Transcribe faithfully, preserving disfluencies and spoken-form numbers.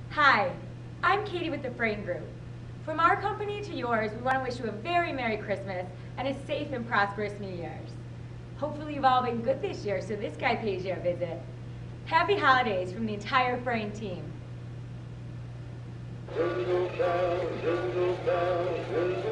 Hi, I'm Katie with the Frain Group. From our company to yours, we want to wish you a very Merry Christmas and a safe and prosperous New Year's. Hopefully you've all been good this year, so this guy pays you a visit. Happy holidays from the entire Frain team. Jingle bells, jingle bells, jingle